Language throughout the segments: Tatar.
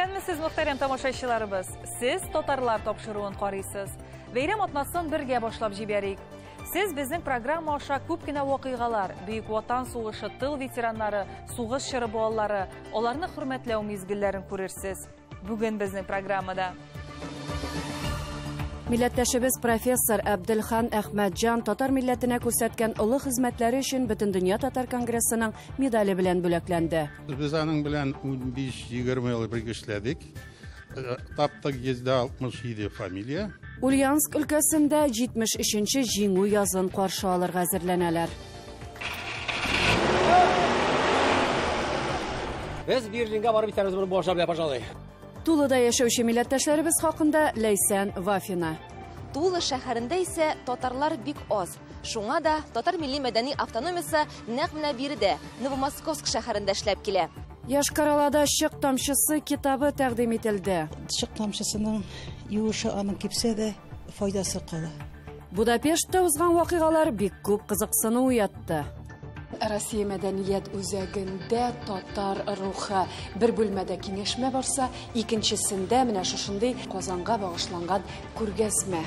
Исәнмесез, мөхтәрәм тамашачыларыбыз. Сез Татарлар тапшыруын карыйсыз. Бәйрәм атнасын бергә башлап җибәрик. Сез безнең программа аша күп кенә вакыйгалар, Бөек Ватан сугышы тыл ветераннары, сугыш чоры балалары, аларны хөрмәтләү мизгелләрен күрерсез. Бүген безнең программада Милләттәшебез профессор Әбделхан Әхмәтҗан татар милләтенә күрсәткән олы хезмәтләре өчен Бөтендөнья татар конгрессының медале белән бүләкләнде. Без аның белән 15-20 ел бергә эшләдек. Таптык 167 фамилия. Ульяновск өлкәсендә 73-нче җиңү язын каршы алырга әзерләнәләр. Без Берлинга барып итәрбез моны башлап, пожалуй. Тулыда яшәүче милләттәшләребез хакында Ләйсән Вафина. Тулы шәһәрендә исә татарлар бик аз. Шуңа да татар милли мәдәни автономиясе нәкъ менә биредә, Новомосковск шәһәрендә эшләп килә. Яш Каралада «Чык тамчысы» китабы тәкъдим ителде. Чык тамчысының юышы аның кипсә дә файдасы кала. Будапештта узган вакыйгалар бик күп кызыксыну уятты. Россия мәдәният үзәгендә татар рухы бер бүлмәдә киңәшмә барса, икенчесендә менә шушындый Казанга багышланган күргәзмә.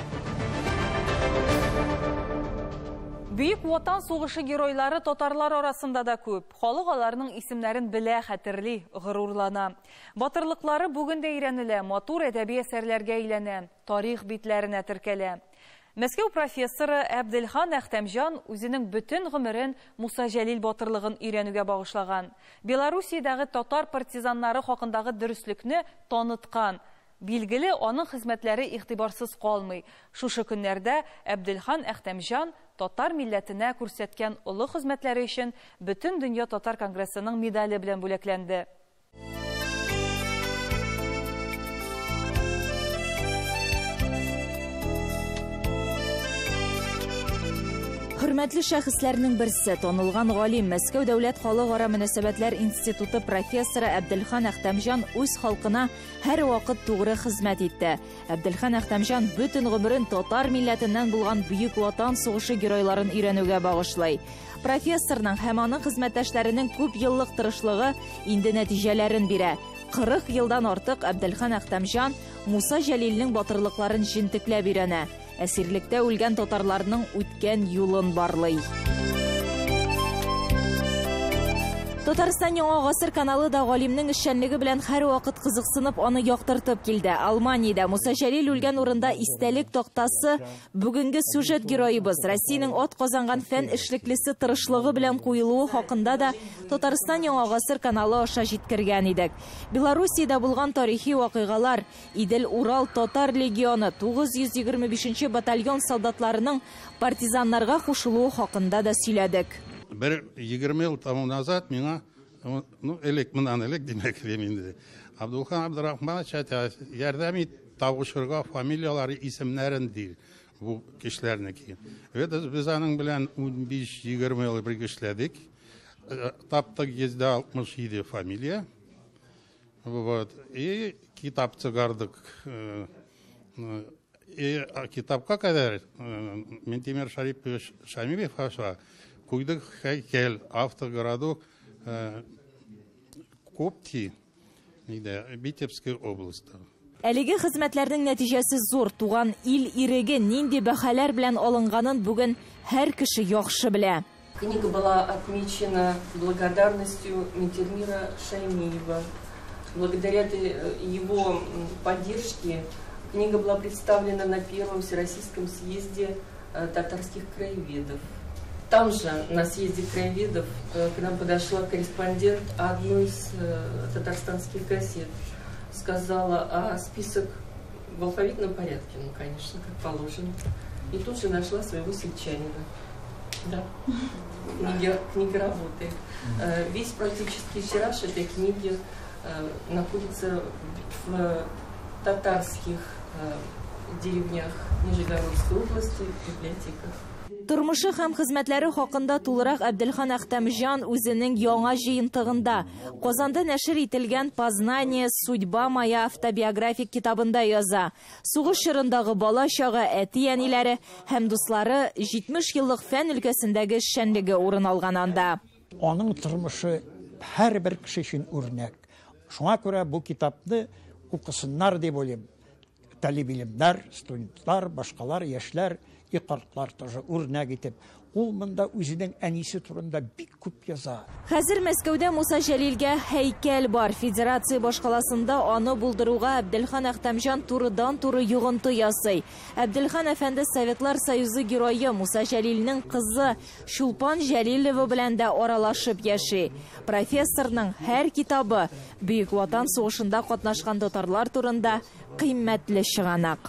Бөек Ватан сугышы геройлары татарлар арасында да күп. Халык аларның исемнәрен белә, хәтерли, горурлана. Батырлыклары бүген дә өйрәнелә, матур әдәби әсәрләргә әйләнә, тарих битләренә теркәлә. Мәскәү профессоры Әбделхан Әхтәмҗан үзенең бөтен гомерен Муса Җәлил батырлыгын өйрәнүгә багышлаган. Белоруссиядәге татар партизаннары хакындагы дөреслекне таныткан. Билгеле, аның хезмәтләре игътибарсыз калмый. Шушы көннәрдә Әбделхан Әхтәмҗан татар милләтенә күрсәткән олы хезмәтләре өчен Бөтен дөнья татар конгрессының медале белән бүләкләнде. Хөрмәтле шәхесләрнең берсе, танылган галим, Мәскәү дәүләт халыкара мөнәсәбәтләр институты профессоры Әбделхан Әхтәмҗан үз халкына һәр вакыт тугры хезмәт итте. Әбделхан Әхтәмҗан бөтен гомерен татар милләтеннән булган Бөек Ватан сугышы геройларын өйрәнүгә багышлый. Профессорның һәм аның хезмәттәшләренең күп еллык тырышлыгы инде нәтиҗәләрен бирә. 40 елдан артык Әбделхан Әхтәмҗан Муса Җәлилнең батырлыкларын җентекләп өйрәнә. Әсирлектә үлгән татарларның үткән юлын барлый. Татарстан Яңа гасыр каналы да галимнең эшчәнлеге белән һәр вакыт кызыксынып, аны яктыртып килде. Алманиядә Муса Җәлил үлгән урында истәлек тактасы бүгенге сюжет героебыз Россиянең ат казанган фән эшлеклесе тырышлыгы белән куелуы хакында да Татарстан Яңа гасыр каналы аша җиткергән идек. Белоруссиядә булган тарихи вакыйгалар, Идел-Урал татар легионы 925 батальон солдатларының партизаннарга кушылуы хакында да сөйләдек. Бір 20 ел тому назад миңа, мынан элек демәк инде. Абдулхан Абдурахманович ярдәм ит табышырга фамилиялары исемнәрен ди бу кешеләрне киен. Без аның белән 15-20 ел бергә эшләдек. Таптык 167 фамилия. Вот. И китап чыгардык. И китапка кадәр Ментимер Шарипович Шамилев Куйдык һәйкәл, автогородок Копти, Витебская область. Әлеге хезмәтләрнең нәтиҗәсе зур. Туган ил иреге нинди бәһаләр белән алынганын бүген һәр кеше яхшы белә. Книга была отмечена благодарностью Ментимира Шаймиева. Благодаря его поддержке книга была представлена на первом Всероссийском съезде татарских краеведов. Там же, на съезде краеведов, к нам подошла корреспондент одной из татарстанских газет. Сказала, список в алфавитном порядке, конечно, как положено. И тут же нашла своего сельчанина. Да, книга работает. Весь практически тираж этой книги находится в татарских деревнях Нижегородской области, в библиотеках. Тормышы һәм хезмәтләре хакында тулырак Әбделхан Әхтәмҗан үзенең яңа җыентыгында Казанда нәшер ителгән «Познание. Судьба моя» автобиографик китабында яза. Сугыш чорындагы бала чагы, әти-әниләре һәм дуслары 70 еллык фән өлкәсендәге эшчәнлеге урын алган анда. Аның тормышы һәр бер кеше өчен үрнәк. Шуңа күрә бу китапны укысыннар дип уйлыйм. Талибилимнәр, студентлар, башкалар, яшьләр, и картлар тоже үрнәк итеп. Ул монда үзенең әнисе турында бик күп яза. Хәзер Мәскәүдә Муса Җәлилгә һәйкәл бар. Федерация башкаласында аны булдыруга Әбделхан Әхтәмҗан турыдан-туры йогынты ясый. Әбделхан әфәнде Советлар Союзы герое Муса Җәлилнең кызы Шулпан Җәлилова белән дә аралашып яши. Профессорның һәр китабы Бөек Ватан сугышында катнашкан татарлар турында кыйммәтле чыганак.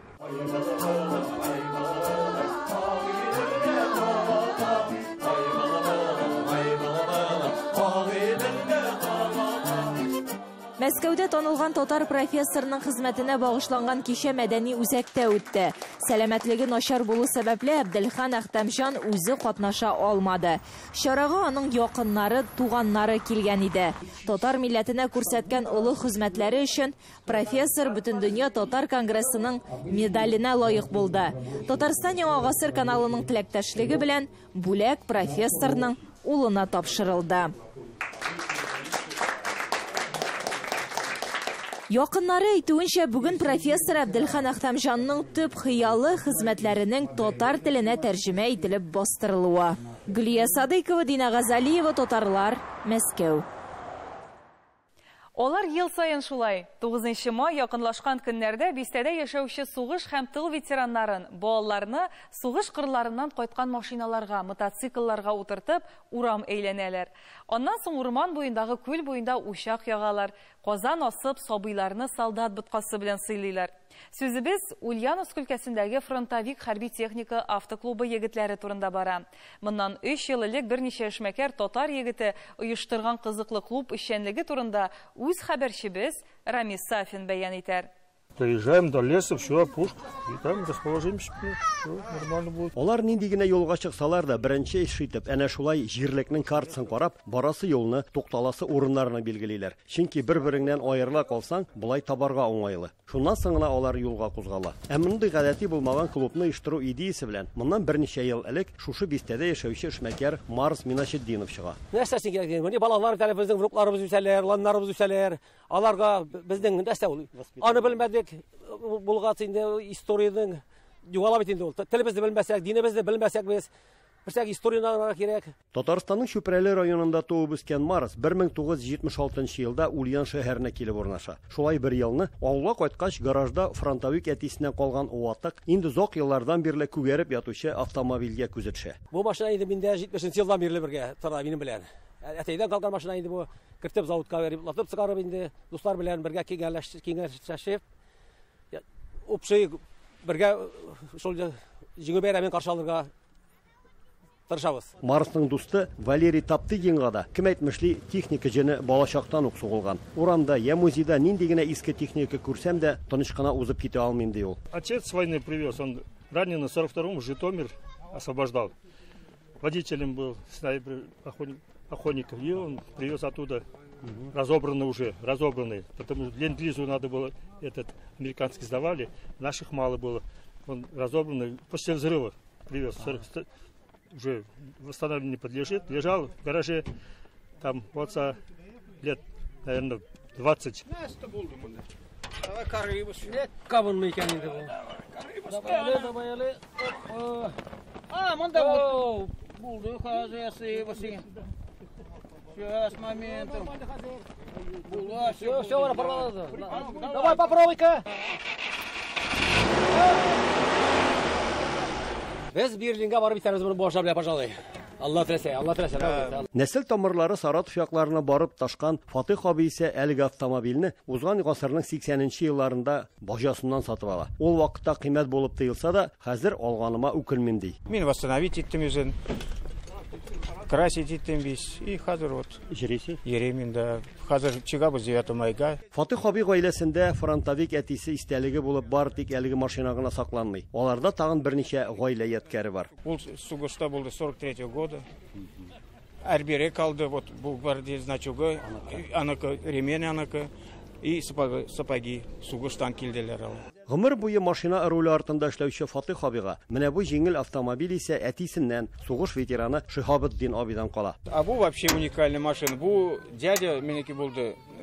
Мәскәүдә танылган татар профессорның хезмәтенә багышланган кичә мәдәни үзәктә үтте. Сәламәтлеге начар булу сәбәпле Әбделхан Әхтәмҗан үзе катнаша алмады. Чарага аның якыннары, туганнары килгән иде. Татар милләтенә күрсәткән олы хезмәтләре өчен профессор Бөтендөнья татар конгрессының медаленә лаек булды. Татарстан Яңа гасыр каналының теләктәшлеге белән бүләк профессорның улына тапшырылды. Якыннары әйтүенчә, бүген профессор Әбделхан Әхтәмҗанның төп хыялы хезмәтләренең татар теленә тәрҗемә ителеп бастырылуы. Гөлия Садыкова, Дина Газалиева, Татарлар, Мәскәү. Олар ел сайын шулай. 9 май якынлашкан көннәрдә бистәдә яшәүче сугыш һәм тыл ветераннарын, балаларны сугыш кырларыннан кайткан машиналарга, мотоциклларга утыртып, урам әйләнәләр. Аннан соң урман буендагы күл буенда учак ягалар, казан асып, сабыйларны солдат боткасы белән сыйлыйлар. Сүзебез Ульяновск өлкәсендәге фронтовик хәрби техника автоклубы егетләре турында бара. Моннан 3 ел элек берничә эшмәкәр татар егете оештырган кызыклы клуб эшчәнлеге турында үз хәбәрчебез Рамис Сафин бәян итәр. Доезжаем до леса, все, пушка, и там расположимся, нормально будет. Олар нинди генә юлга чыксалар да, беренче эш итеп, әнә шулай җирлекнең картасын карап, барасы юлны, тукталасы урыннарына билгелиләр. Чөнки бер-береңнән аерыла калсаң, булай табарга уңайлы. Шуннан соң гына алар юлга кузгала. Ә мондый гадәти булмаган клубны оештыру идеясе белән, моннан берничә ел элек шушы бистәдә яшәүче эшмәкәр Марс Минашетдинов чыга. Нәрсәсе кирәк дигән, балалар тәләп безнең внукларыбыз үсәләр, ланнарыбыз үсәләр. Аларга безнең нәрсә ул? Аны белмәдек. Булгат инде историяның югала бит инде ул. Телебезне белмәсәк, динебезне белмәсәк без, берсәк историяны кирәк. Татарстанның Чүпрәле районында туып үскән Марс 1976 елда Ульян шәһәренә килеп урнаша. Шулай бер елны авылга кайткач гаражда фронтовик әтисенә калган уатык инде зак еллардан бирле күгәреп ятучы автомобильгә күзе төшә. Бу машина инде миндә 70 елдан бирле бергә тора минем белән. Әтәйдән калган машина инде бу кертеп заводка берип, латып чыгарып инде дуслар белән бергә киңәшләшеп Упшый бергә шул җиңү бәйрәмен каршы алырга тырышабыз. Марсның дусты Валерий Таптыгинга да кем әйтмешли техника җене балачактан ук сугылган. Урамда я музейда нинди генә иске техника күрсәм дә тыныч кына узып китә алмыйм ди ул. Отец с войны привез, он раненый 42-м Житомир освобождал. Водителем был снайпер охотников, и он привез оттуда разобранный, потому что ленд-лизу надо было, этот американский сдавали, наших мало было, он разобранный, после взрыва привез, уже восстановлению не подлежит, лежал в гараже, там вот лет, наверное, 20. Сейчас, моментом. Все, порвало. Давай, попробуй-ка. Без Берлинга барып итәрбез моны башлап белә, пожалуй. Алла теләсә. Нәсел тамырлары Саратов якларына барып ташкан Фатих абый исә әлеге автомобильне узган гасырның 80нче елларында баҗасыннан сатып ала. Ул вакытта кыйммәт булып тоелса да, хәзер алганыма үкенмим ди. Мин восстановить иттем үзен. Красить иттем бис. И хәзер вот. Йөремин дә. Хәзер чыгабыз 9 майга. Фатих абый гаиләсендә фронтовик әтисе истәлеге булып бар, тик әлеге машина гына сакланмый. Аларда тагын берничә гаилә яткәре бар. Ул сугышта булды 43 года. Әрбере калды, вот бу гвардия значогы, аныкы ремень аныкы. И сапаги сугыштан килделәр ала. Гомер буе машина руле артында эшләүче Фатих абыйга менә бу җиңел автомобиль исә әтисеннән, сугыш ветераны Шихабетдин абыйдан кала. А бу вообще уникальная машина. Бу дядя минеки булды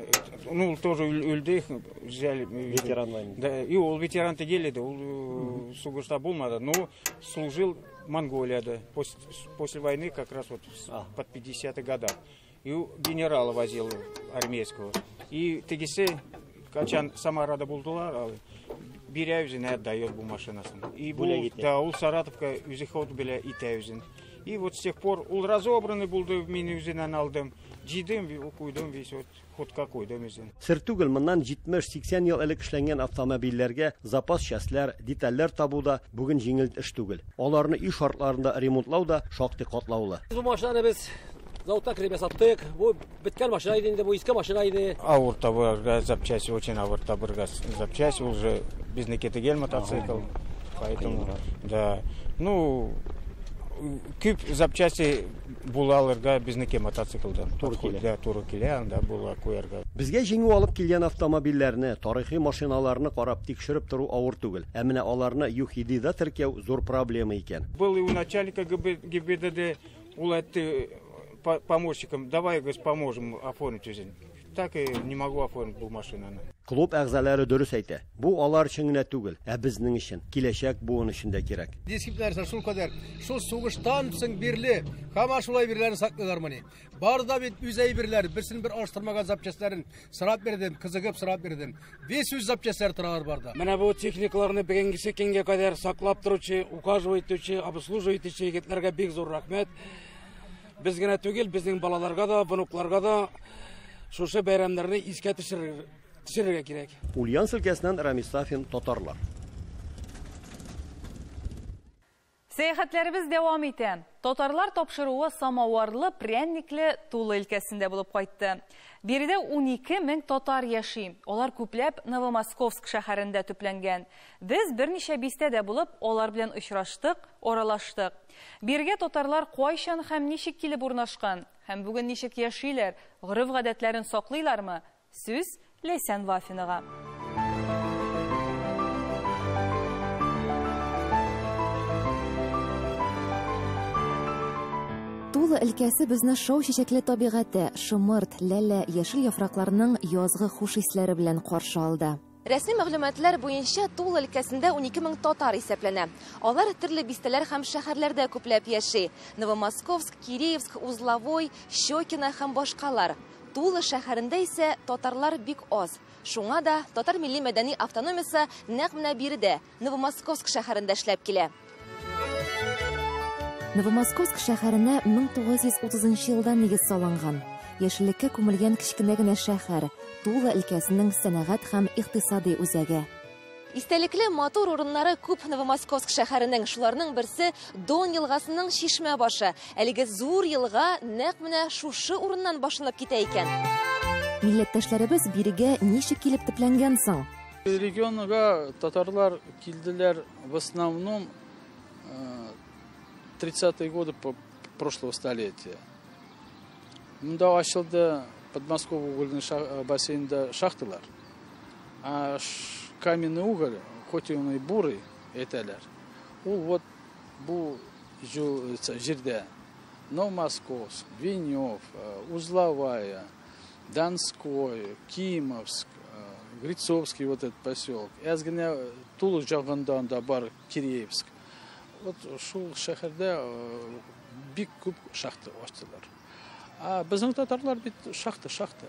Ну, ол тоже өлді, взяли. Ветеран войны. Да, и ол ветеран-то келеді, ол соғыста болмады, но служил в Монголияда. После войны как раз вот под 50-х годах. И генерала возил армейского. И тегесе, качан Самарада булдулар, беря өзін отдает бұл машинасын. И да, ол Саратовка өзі ход біля ите өзін. И вот с тех пор ол разобраны болды, мен өзінен алдым. Жидым, оқуйдым, весь вот ход какойдым өзін. Сер түгел, моннан 70-80 ел элек эшләнгән автомобильләргә запас частьләр, детальләр табуда бүген җиңел эш түгел. Аларны үй шартларында ремонтлау да шактый катлаулы. Бу машинаны без заводта киреп ясаттык. Бу беткән машина иде инде, бу иске машина иде. Ауыр табырга запчасти, очень ауыр табырга запчасти, уже безнекеті гел мотоцикл. Поэтому, да, ну, күп запчасти булаларга безнеке мотоциклдан. Да, туры килә, анда була куярга. Безгә җиңү алып килгән автомобильләрне, тарихи машиналарны карап тикшереп тору авыр түгел. Ә менә аларны ЮХИДИда теркәү зур проблема икән. Был и у начальника ГИБДД улетты помощником, давай, поможем оформить өзен. Так и не могу оформить бу машинаны. Клуб әгъзалары дөрес әйтә. Бу алар өчен генә түгел, ә безнең өчен, киләчәк буын өчен дә кирәк. Дискиплинар шул кадәр. Шул сугыштан соң бирле, һәм шулай бирләрне саклыйлар моны. Барда бит үз әйберләр, берсен бер аштырмаган запчастларын сырап бердем, кызыгып сырап бердем. Весь үз запчастлар торалар барда. Менә бу техникларны бүгенге көнгә кадәр саклап торучы, указывать итүче, обслуживать итүче егетләргә бик зур рәхмәт. Без генә түгел, безнең балаларга да, внукларга да шушы бәйрәмнәрне искә төшерергә кирәк. Ульян өлкәсеннән Рамис Сафин, Татарлар. Сәяхәтләребез дәвам итә. Татарлар тапшыруы самаварлы, пряникле Тула өлкәсендә булып кайтты. Биредә 12 мең татар яши. Алар күпләп Новомосковск шәһәрендә төпләнгән. Без берничә бистәдә булып, алар белән очраштык, аралаштык. Биргә татарлар кайчан һәм ничек килеп урнашкан, һәм бүген ничек яшиләр, гореф-гадәтләрен саклыйлармы? Сүз Ләйсән Вафинага. Тула өлкәсе безне шау чәчәкле табигате, шымырт, ләлә, яшел яфракларның язгы хуш исләре белән каршы алды. Рәсми мәгълүматлар буенча Тула өлкәсендә 12 мең татар исәпләнә. Алар төрле бистәләр һәм шәһәрләрдә күпләп яши. Новомосковск, Киреевск, Узловой, Щекино һәм башкалар. Тула шәһәрендә исә татарлар бик аз. Шуңа да Татар милли мәдәни автономиясе нәкъ менә биредә, Новомосковск шәһәрендә эшләп килә. Новомосковск шәһәренә 1930 елда нигез салынган. Яшеллеккә күмелгән кечкенә генә шәһәр, Тула өлкәсенең сәнәгать һәм икътисади үзәге. Истәлекле матур урыннары күп Новомосковск шәһәренең, шуларның берсе Дон елгасының Чишмә башы. Әлеге зур елга нәкъ менә шушы урыннан башланып китә икән. Милләттәшләребез бирегә ничек килеп төпләнгән соң? Регионга татарлар килделәр в основном 30-е годы прошлого столетия. Мында ачылды Подмосковье угольный бассейнда шахталар. А каменный уголь, хоть и он и бурый, әйтәләр. Ул вот бу җирдә Новомосковск, Венев, Узловая, Донской, Кимовск, Грицовский вот этот поселок. Әзгенә Тула җагында да бар Киреевск. Вот шул шәһәрдә бик күп шахта ачтылар. А безнең татарлар бит шахта.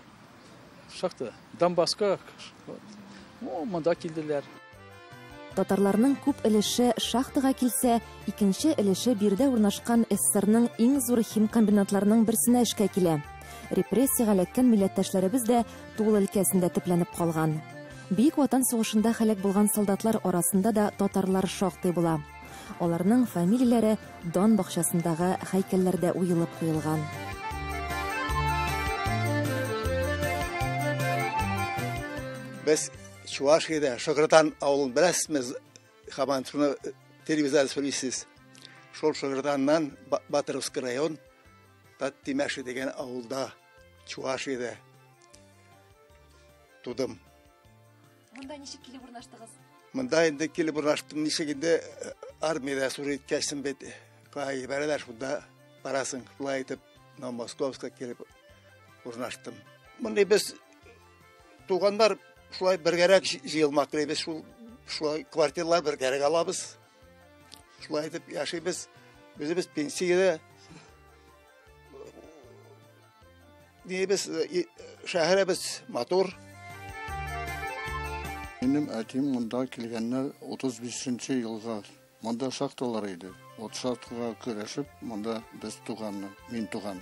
Донбасска, монда килделәр. Татарларның күп өлеше шахтага килсә, икенче өлеше биредә урнашкан СССРның иң зур хим комбинатларының берсенә эшкә килә. Репрессиягә эләккән милләттәшләребез дә Тула өлкәсендә төпләнеп калган. Бөек Ватан сугышында һәлак булган солдатлар арасында да татарлар шактый була. Аларның фамилияләре Дон бакчасындагы һәйкәлләрдә уелып куелган. Без Чувашиядә Шыгырдан авылын беләсез, һаман шуны телевизорда сөйлисез. Шул Шыгырданнан Батыровский район, Тимәши дигән авылда Чувашиядә тудым. Монда ничек килеп урнаштыгыз? Монда инде килеп урнаштым, ничек инде армиядә служить иткәнсем бит. Кай бәрәләр шунда барасың, шулай итеп Новомосковска килеп урнаштым. Монда без туганнар шулай бергәрәк җыелмак без шулай квартиралар бергәрәк алабыз. Шулай итеп яшибез. Үзебез пенсиядә. Дибез шәһәребез матур. Минем әтим монда килгәннәр 35нче елга. Монда шахталар иде. От шахтага көрәшеп, монда без туганны, мин туганны.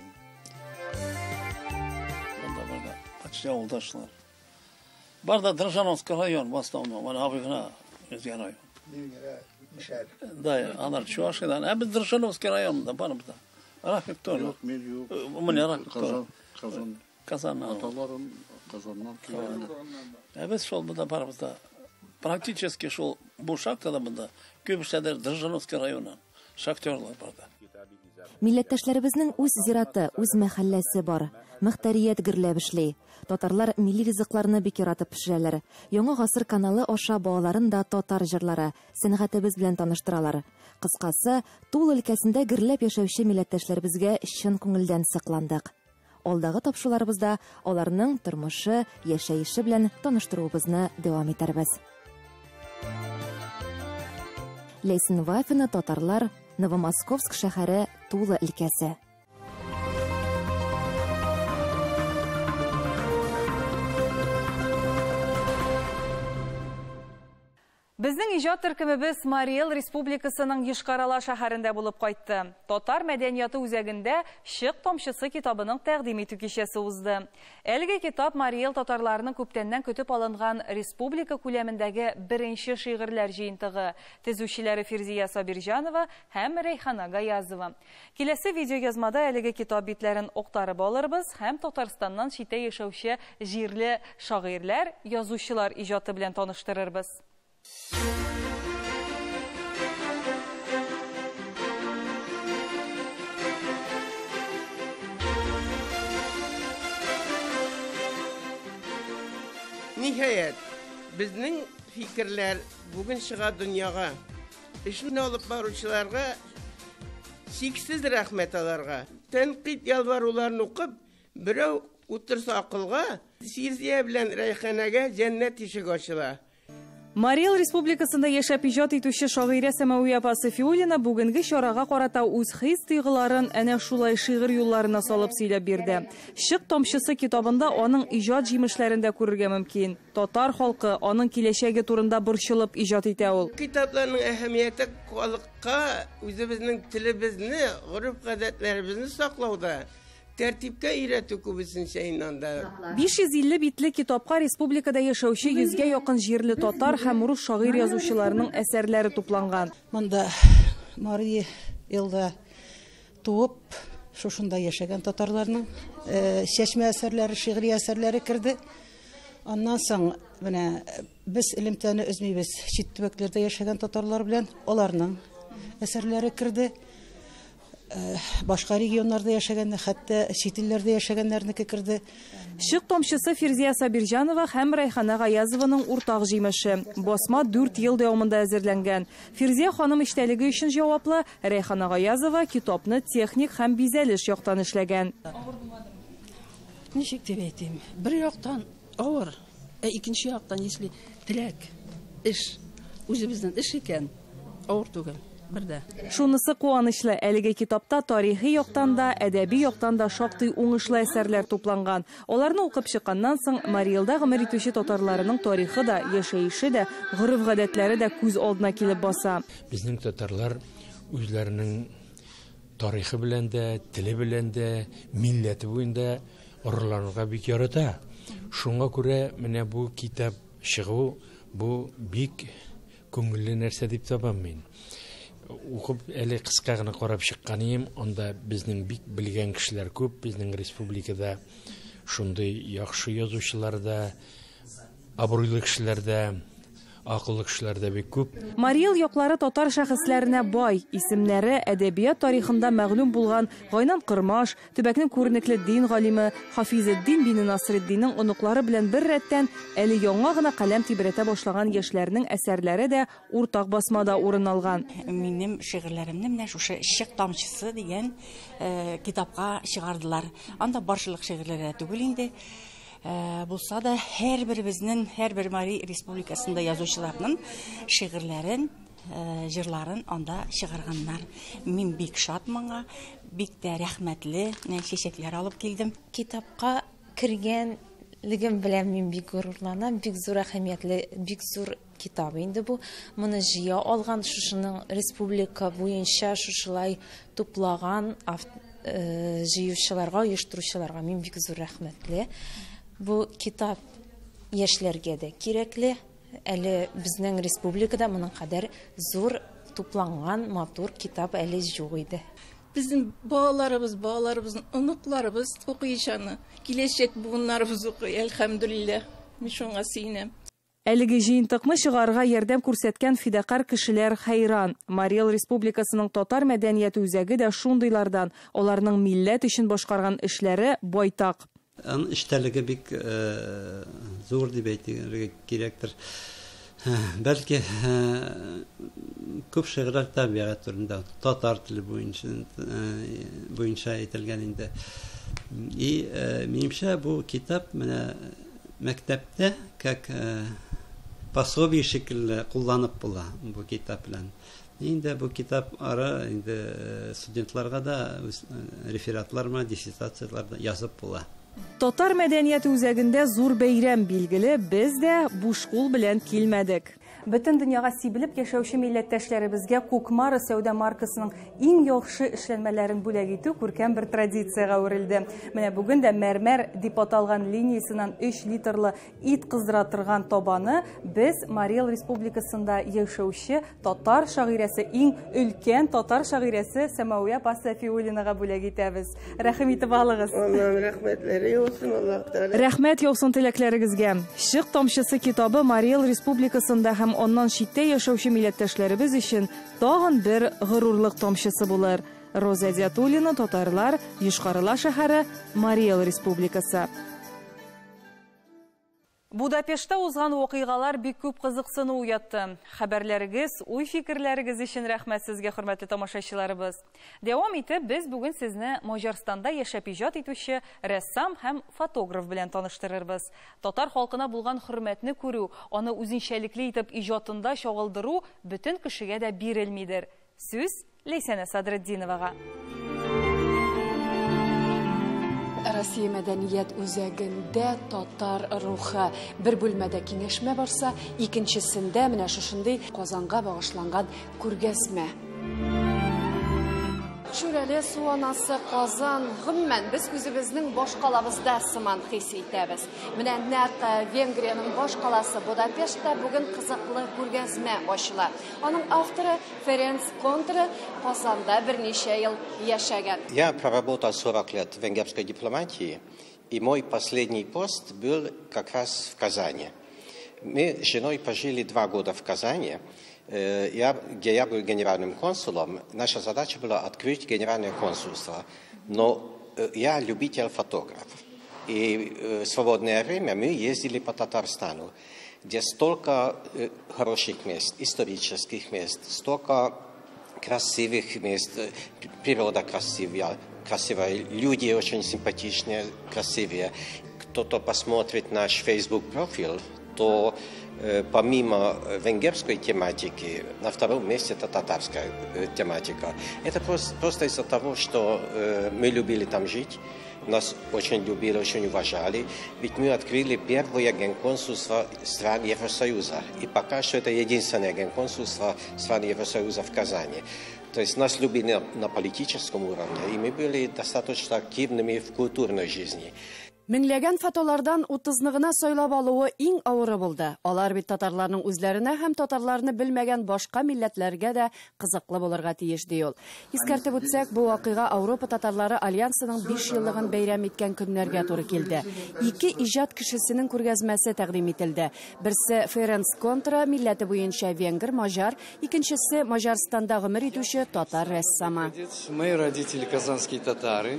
Монда почти авылдашлар. Барда Дрожановский район в основном, Авыгна, Өзген район. Да, анар Чувашидан. Без Дрожановский район да барымызда. Рахмет тоже. Юк, мен юк. Менә Рахмет. Казан. Аталарым Казаннан килгән. Без шул монда барыбызда. Практически шул бу шахтада монда күбешләр Дрожановский районнан шахтерлар барда. Милләттәшләребезнең үз зираты, үз мәхәлләсе бар. Мөхтәрият гөрләп эшли. Татарлар милли ризыкларны бик яратып пешерәләр. Яңа гасыр каналы аша балаларын да татар җырлары, сәнгатебез белән таныштыралар. Кыскасы, Тул өлкәсендә гөрләп яшәүче милләттәшләребезгә чын күңелдән сакландык. Алдагы тапшыруларыбызда аларның тормышы, яшәеше белән таныштыруыбызны дәвам итәрбез. Лейсен Вафина татарлар, Новомосковск шәһәре, Тула өлкәсе. Безнең иҗат төркемебез Марий Эл Республикасының Ешкарала шәһәрендә булып кайтты. Татар мәдәнияты үзәгендә Чык тамчысы китабының тәкъдим итү кичәсе узды. Әлеге китап Марий Эл татарларының күптәннән көтеп алынган республика күләмендәге беренче шигырьләр җыентыгы. Төзүчеләре Фирзия Сабирҗанова һәм Рәйхана Гаязова. Киләсе видеоязмада әлеге китап битләрен октарып алырбыз һәм Татарстаннан читтә яшәүче җирле шагыйрьләр, язучылар иҗаты белән таныштырырбыз. Nihayet, bizning fikrlar bugün çığa dünyaya. İşini alıp baruşçularga, siksiz rahmet alarga. Tenkit yalvarularını okup, birov otursa akılga, Sirziya bilen Rayhanaga cennet işi açıla. Марий Эл Республикасында яшәп иҗат итүче шагыйрә Сәмәвия Пасифиуллина бүгенге чарага карата үз хис-тойгыларын әнә шулай шигырь юлларына салып сөйләп бирде. Чык тамчысы китабында аның иҗат җимешләрен дә күрергә мөмкин. Татар халкы аның киләчәге турында борчылып иҗат итә ул. Китапларның әһәмияте халыкка үзебезнең телебезне, гореф-гадәтләребезне саклауда тәртипкә өйрәтү күбесенчә инанда. 550 битле китапка республикада яшәүче 100гә якын җирле татар һәм рус шагыйрь язучыларының әсәрләре тупланган. Монда Марий Элда туып, шушында яшәгән татарларның чәчмә әсәрләре, шигъри әсәрләре керде. Аннан соң менә без элемтәне өзмибез. Чит төбәкләрдә яшәгән татарлар белән аларның әсәрләре керде. Башка регионнарда яшәгәннәр, хәтта чит илләрдә яшәгәннәрнеке керде. Чык тамчысы Фирзия Сабирҗанова һәм Рәйхана Гаязованың уртак җимеше. Басма 4 ел дәвамында әзерләнгән. Фирзия ханым эштәлеге өчен җаваплы, Рәйхана Гаязова китапны техник һәм бизәлеш яктан эшләгән. Ничек дип әйтим? Бер яктан авыр, икенче яктан если теләк, эш, үзебезнең эш икән, авыр түгел. Шунысы куанычлы, әлеге китапта тарихи яктан да, әдәби яктан да шактый уңышлы әсәрләр тупланган. Аларны укып чыкканнан соң Марий Элда гомер итүче татарларының тарихы да, яшәеше дә, гореф-гадәтләре дә күз алдына килеп баса. Безнең татарлар үзләренең тарихы белән дә, теле белән дә, милләте буенда орланырга бик ярата. Шуңа күрә менә бу китап чыгу бу бик күңелле нәрсә дип табам мин. Укып әле кыска гына карап чыкканым, анда безнең бик белгән кешеләр күп, безнең республикада шундый яхшы язучылар да, абруйлы кешеләр дә, акыллы кешеләр дә бик күп. Марий Эл яклары татар шәхесләренә бай, исемнәре әдәбият тарихында мәгълүм булган Гайнан Кырмаш, төбәкнең күренекле дин галиме Хафизетдин бин Насретдинның оныклары белән бер рәттән әле яңа гына каләм тибрәтә башлаган яшьләрнең әсәрләре дә уртак басмада урын алган. Минем шигырьләремне менә шушы Чык тамчысы дигән китапка чыгардылар. Анда баршылык шигырьләр түгел инде. Булса да, һәр Мари Республикасында язучыларның шигырьләрен, җырларын анда чыгарганнар. Мин бик шат моңа, бик тә рәхмәтле, чәчәкләр алып килдем. Китапка кергәнлегем белән мин бик горурланам, бик зур әһәмиятле, бик зур китап инде бу. Моны җыя алган шушының республика буенча шушылай туплаган җыючыларга, оештыручыларга мин бик зур рәхмәтле. Бу китап яшьләргә дә кирәкле. Әле безнең республикада моның кадәр зур тупланган матур китап әле юк иде. Bizim балаларыбыз, оныкларыбыз укыйчаны. Киләчәк буыннарыбыз укый, әлхәмдүлилләh. Мин шуңа сөенәм. Әлеге җыентыкны чыгарга ярдәм күрсәткән фидакар кешеләр хайран. Мари Эл Республикасының татар мәдәнияте үзәге дә шундыйлардан. Аларның милләт өчен башкарган эшләре байтак. Эштәлеге бик зур дип әйтергә кирәктер. Бәлки күп шигырьләр табигать турында, татар теле буенча әйтелгән инде. Минемчә бу китап менә мәктәптә как пособие шикелле кулланып була бу китап белән. Инде бу китап ара инде студентларга да рефератларма, диссертацияларда язып була. Татар мәдәнияте үзәгендә зур бәйрәм билгеле, без дә буш кул белән килмәдек. Бөтен дөньяга сибелеп яшәүче милләттәшләребезгә Кукмара сәүдә маркасының иң яхшы эшләнмәләрен бүләк итү күркәм бер традициягә үрелде. Менә бүген дә мәрмәр дип аталган линиясеннән 3 литрлы ит кыздыра торган табаны без Мари Эл Республикасында яшәүче татар шагыйрәсе, иң өлкән татар шагыйрәсе Сәмавия Пасафиуллинага бүләк итәбез. Рәхим итеп алыгыз. Рәхмәт яусын теләкләрегезгә. Шык тамчысы китабы Мари Эл Республикасында һәм оннан читтә яшәүче милләттәшләребез өчен тагын бер горурлык тамчысы булыр. Роза Зятуллина, татарлар, Йошкар-Ола шәһәре, Мари Эл Республикасы. Будапештта узган вакыйгалар бик күп кызыксыну уятты. Хәбәрләрегез, уй-фикерләрегез өчен рәхмәт сезгә, хөрмәтле тамашачыларыбыз. Дәвам итеп, без бүген сезне Маҗарстанда яшәп иҗат итүче рәссам һәм фотограф белән таныштырырбыз. Татар халкына булган хөрмәтне күрү, аны үзенчәлекле итеп иҗатында чагылдыру бөтен кешегә дә бирелмидер. Сүз Ләйсәнә Садретдиновага. Россия мәдәният үзәгендә татар рухы бер бүлмәдә киңәшмә барса, икенчесендә менә шушындый Казанга багышланган күргәзмә. Шүрәле су анасы Казан, гомумән без үзебезнең баш калабызда сыман хис итәбез. Менә нәкъ Венгриянең баш каласы Будапештта бүген кызыклы күргәзмә ачыла. Аның авторы Ференц Контра Казанда берничә ел яшәгән. Я проработал 40 лет в венгерской дипломатии, и мой последний пост был как раз в Казани. Мы с женой пожили 2 года в Казани, где я был генеральным консулом. Наша задача была открыть генеральное консульство. Но я любитель-фотограф. И в свободное время мы ездили по Татарстану, где столько хороших мест, исторических мест, столько красивых мест, природа красивая, люди очень симпатичные, красивые. Кто-то посмотрит наш Facebook-профиль, то помимо венгерской тематики, на втором месте это татарская тематика. Это просто из-за того, что мы любили там жить, нас очень любили, очень уважали. Ведь мы открыли первое генконсульство стран Евросоюза. И пока что это единственное генконсульство стран Евросоюза в Казани. То есть нас любили на политическом уровне, и мы были достаточно активными в культурной жизни. Меңләгән фотолардан 30-ныгына сайлап алуы иң авыры булды. Алар бит татарларның үзләренә һәм татарларны белмәгән башка милләтләргә дә кызыклы булырга тиеш ди ул. Искәртеп үтсәк, бу вакыйга Европа татарлары альянсының 5 еллыгын бәйрәм иткән көннәргә туры килде. 2 иҗат кешесенең күргәзмәсе тәкъдим ителде. Берсе Ференц Контра, милләте буенча венгер, маҗар, икенчесе Маҗарстанда гомер итүче татар рәссамы. Мои родители казанские татары.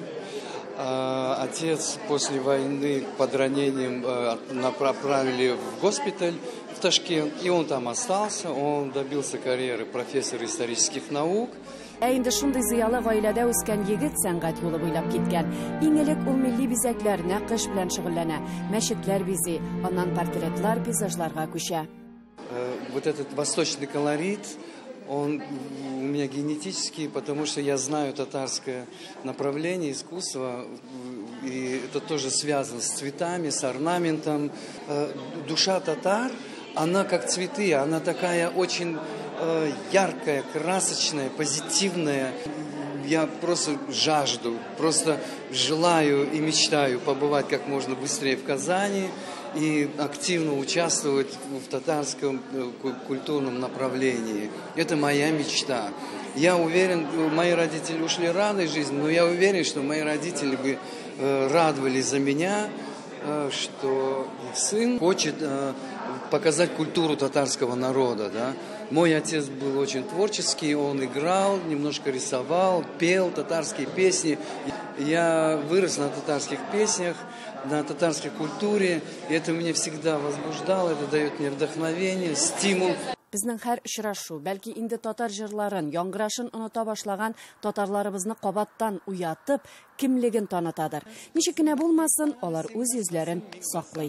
Отец после войны под ранением направили в госпиталь в Ташкент, и он там остался. Он добился карьеры профессора исторических наук Ә инде шундый зыялы гаиләдә үскән егет сәнгать юлы буйлап киткән. Иң элек ул милли бизәкләр, нәкыш белән шөгыльләнә, мәчетләр бизи, аннан портретлар, пейзажларга күчә. Вот этот восточный колорит, он у меня генетический, потому что я знаю татарское направление искусства, и это тоже связано с цветами, с орнаментом. Душа татар, она как цветы, она такая очень яркая, красочная, позитивная. Я просто жажду, просто желаю и мечтаю побывать как можно быстрее в Казани и активно участвовать в татарском культурном направлении. Это моя мечта. Я уверен, мои родители ушли рано из жизни, но я уверен, что мои родители бы радовались за меня, что их сын хочет показать культуру татарского народа. Да? Мой отец был очень творческий, он играл, немножко рисовал, пел татарские песни. Я вырос на татарских песнях, на татарской культуре, и это меня всегда возбуждало, это дает мне вдохновение, стимул. Безнең һәр очрашу, бәлки инде татар җырларын, яңгырашын оныта башлаган татарларыбызны кабаттан уятып, кимлеген танытадыр. Ничек кенә булмасын, алар үз йөзләрен саклый.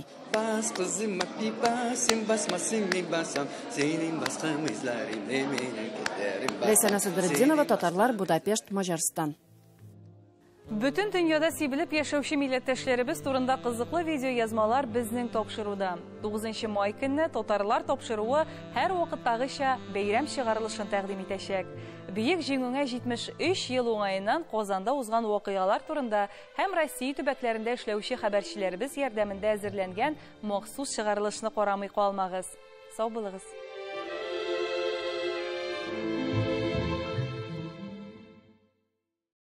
Ләйсәнә Садретдинова, татарлар, Будапешт, Маҗарстан. Бүтін дөньяда сибіліп яшәүче милләттәшләребез турында кызыклы видео язмалар безнең тапшыруда. 9 май көнне татарлар тапшыруы һәр вакыттагыча бәйрәм чыгарылышын тәкъдим итәчәк. Бөек җиңүгә 73 ел уңаеннан Казанда узган вакыйгалар турында һәм Россия төбәкләрендә эшләүче хәбәрчеләребез ярдәмендә әзерләнгән махсус чыгарылышны карамый калмагыз. Сау булыгыз.